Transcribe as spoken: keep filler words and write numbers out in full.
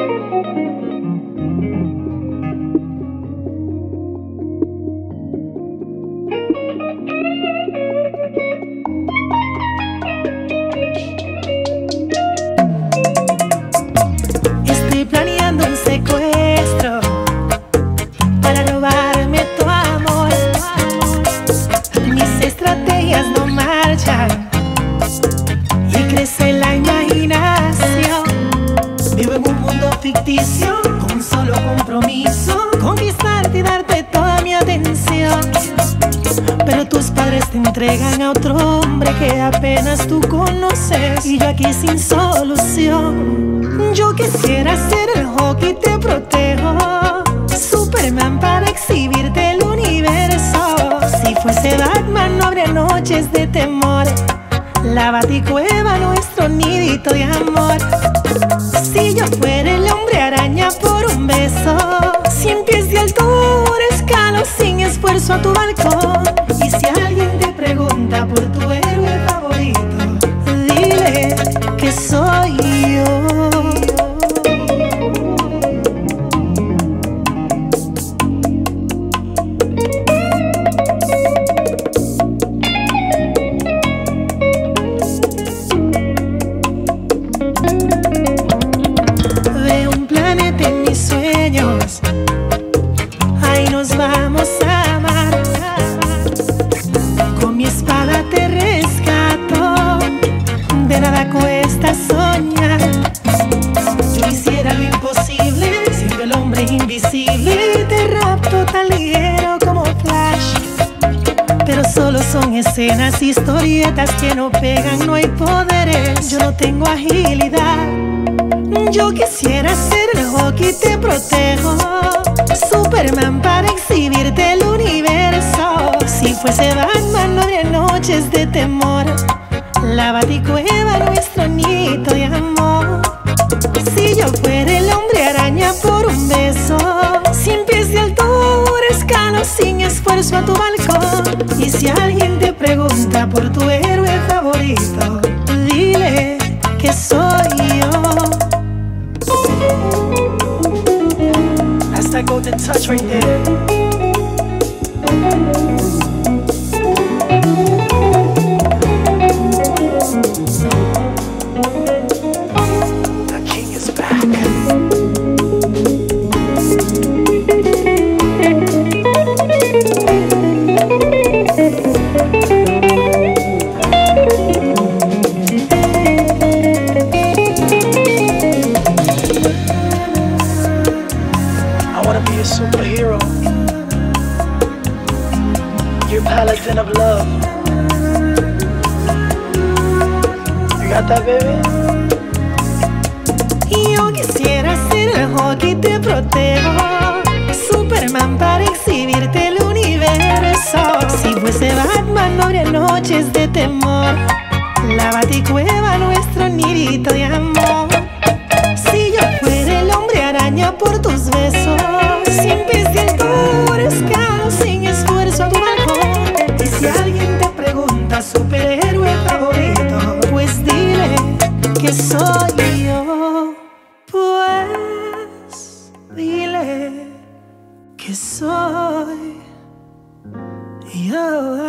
Estoy planeando un secuestro para robarme tu amor. Mis estrategias no marchan y crece la imaginación. Vivo en un mundo ficticio con un solo compromiso: conquistarte y darte toda mi atención. Pero tus padres te entregan a otro hombre que apenas tú conoces, y yo aquí sin solución. Yo quisiera ser el hockey, te protejo, Superman para exhibirte el universo. Si fuese Batman no habría noches de temor, la Baticueva nuestro nidito de amor. Si yo fuera el hombre araña por un beso, cien pies de altura escalo sin esfuerzo a tu balcón. Y si alguien te pregunta por tu héroe favorito, dile que soy yo. Veo un planeta en mis sueños, ahí nos vamos a amar. Con mi espada te rescato, de nada cuesta soñar. Yo hiciera lo imposible, siendo el hombre invisible. Te rapto tan ligero como Flash, pero solo son escenas, historietas que no pegan, no hay poderes. Yo no tengo agilidad. Yo quisiera ser el hockey, te protejo, Superman para exhibirte el universo. Si fuese Batman no habría noches de temor, la Baticueva nuestro nidito de amor. Si yo fuera el hombre araña por un beso, cien pies de altura escalo sin esfuerzo a tu balcón. Y si alguien te pregunta por tu héroe favorito, dile que soy yo. That's that golden touch right there. The king is back. Be a superhero, your paladin of love. You got that, baby? Yo quisiera ser el hockey, te protejo, Superman para exhibirte el universo. Si fuese Batman no habría noches de temor, la Baticueva nuestro nidito de amor. Si yo fuera el hombre araña por tus besos, cien pies de altura escalo sin esfuerzo a tu balcón. Y si alguien te pregunta superhéroe favorito, pues dile que soy yo. Pues dile que soy yo.